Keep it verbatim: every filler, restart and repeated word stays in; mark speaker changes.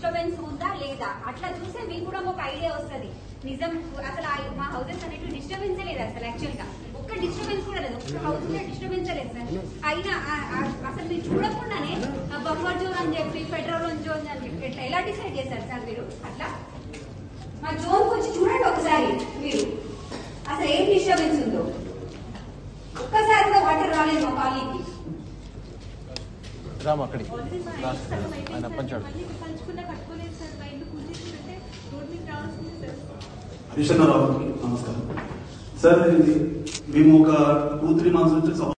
Speaker 1: Disturbance ఉందా లేదా అట్లా చూస్తే మీకు కూడా ఒక ఐడియా వస్తుంది. నిజం అసలు మా హౌసెస్ అనేవి డిస్టర్బెన్స్ లేదు అసలు, యాక్చువల్ గా ఒక్క డిస్టర్బెన్స్ కూడా లేదు, ఒక్క హౌస్ లో డిస్టర్బెన్స్ లేదు సార్. అయినా అసలు మీరు చూడకుండానే బఫర్ జోన్ అని చెప్పి ఫెడరల్ జోన్ అని చెప్పి ఎట్లా ఎలా డిసైడ్ చేశారు సార్ మీరు? అట్లా మా జోన్ వచ్చి చూడండి ఒకసారి మీరు, అసలు ఏం డిస్టర్బెన్స్ ఉందో ఒక్కసారి కూడా వాటర్ రాలేదు మా కాలనీకి.
Speaker 2: హరిశన్నరావుకి నమస్కారం సార్. ఇది మేము ఒక టూ త్రీ మంత్స్ నుంచి